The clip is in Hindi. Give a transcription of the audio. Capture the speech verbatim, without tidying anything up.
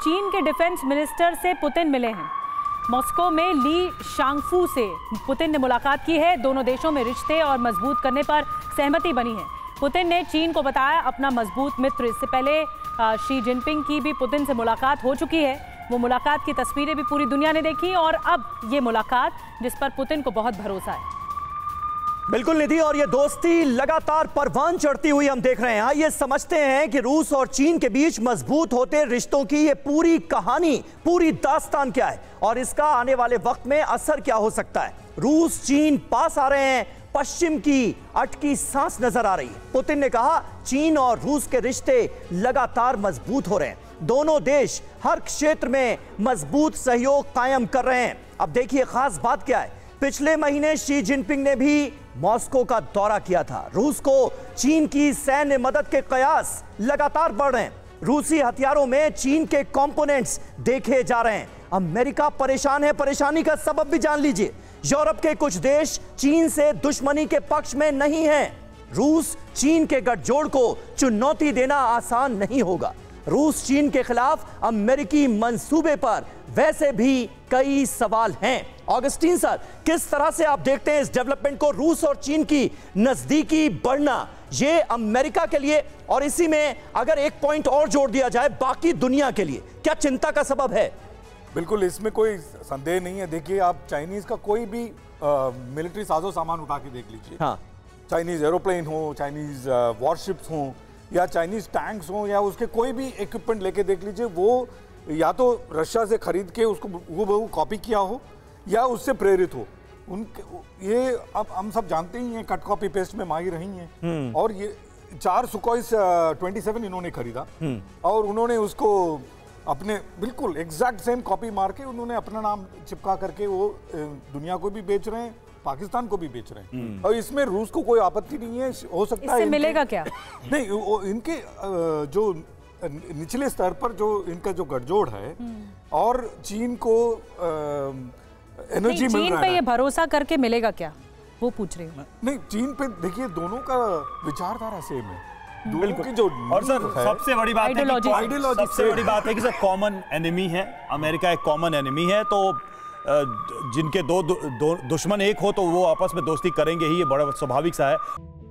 चीन के डिफेंस मिनिस्टर से पुतिन मिले हैं। मॉस्को में ली शांगफू से पुतिन ने मुलाकात की है। दोनों देशों में रिश्ते और मजबूत करने पर सहमति बनी है। पुतिन ने चीन को बताया अपना मजबूत मित्र। इससे पहले शी जिनपिंग की भी पुतिन से मुलाकात हो चुकी है। वो मुलाकात की तस्वीरें भी पूरी दुनिया ने देखी और अब ये मुलाकात जिस पर पुतिन को बहुत भरोसा है। बिल्कुल निधि, और ये दोस्ती लगातार परवान चढ़ती हुई हम देख रहे हैं। आइए समझते हैं कि रूस और चीन के बीच मजबूत होते रिश्तों की ये पूरी कहानी, पूरी दास्तान क्या है और इसका आने वाले वक्त में असर क्या हो सकता है। रूस चीन पास आ रहे हैं, पश्चिम की अटकी सांस नजर आ रही है। पुतिन ने कहा चीन और रूस के रिश्ते लगातार मजबूत हो रहे हैं। दोनों देश हर क्षेत्र में मजबूत सहयोग कायम कर रहे हैं। अब देखिए खास बात क्या है। पिछले महीने शी जिनपिंग ने भी मॉस्को का दौरा किया था। रूस को चीन की सैन्य मदद के कयास लगातार बढ़ रहे हैं। रूसी हथियारों में चीन के कंपोनेंट्स देखे जा रहे हैं। अमेरिका परेशान है। परेशानी का सबब भी जान लीजिए। यूरोप के कुछ देश चीन से दुश्मनी के पक्ष में नहीं हैं। रूस चीन के गठजोड़ को चुनौती देना आसान नहीं होगा। रूस चीन के खिलाफ अमेरिकी मंसूबे पर वैसे भी कई सवाल हैं। ऑगस्टीन सर, किस तरह से आप देखते हैं इस डेवलपमेंट को? रूस और चीन की नजदीकी बढ़ना ये अमेरिका के लिए, और इसी में अगर एक पॉइंट और जोड़ दिया जाए बाकी दुनिया के लिए, क्या चिंता का सबब है? बिल्कुल, इसमें कोई संदेह नहीं है। देखिए, आप चाइनीज का कोई भी मिलिट्री साजो सामान उठा के देख लीजिए। हाँ, चाइनीज एरोप्लेन हो, चाइनीज वॉरशिप्स हो, या चाइनीज टैंक्स हो, या उसके कोई भी इक्विपमेंट लेके देख लीजिए, वो या तो रशिया से खरीद के उसको हूबहू कॉपी किया हो या उससे प्रेरित हो। उनके ये अब हम सब जानते ही हैं, कट कॉपी पेस्ट में माहिर रही हैं। और ये चार सुकोई ट्वेंटी सेवन इन्होंने खरीदा और उन्होंने उसको अपने बिल्कुल एग्जैक्ट सेम कॉपी मार के उन्होंने अपना नाम चिपका करके वो दुनिया को भी बेच रहे हैं, पाकिस्तान को भी बेच रहे हैं। और इसमें रूस को कोई आपत्ति नहीं है। हो सकता है मिलेगा क्या? नहीं, इनके जो निचले स्तर पर जो इनका जो गठजोड़ है और चीन को एनर्जी मिल रहा है। चीन पे ये भरोसा करके मिलेगा क्या, वो पूछ रही हूँ। नहीं, चीन पे देखिए दोनों का विचारधारा सेम है। बिल्कुल की जो और सर सबसे बड़ी बात है कि सबसे बड़ी बात है कि सर कॉमन एनिमी है। अमेरिका एक कॉमन एनिमी है, तो जिनके दो, दो दुश्मन एक हो तो वो आपस में दोस्ती करेंगे ही, ये बड़ा स्वाभाविक सा है।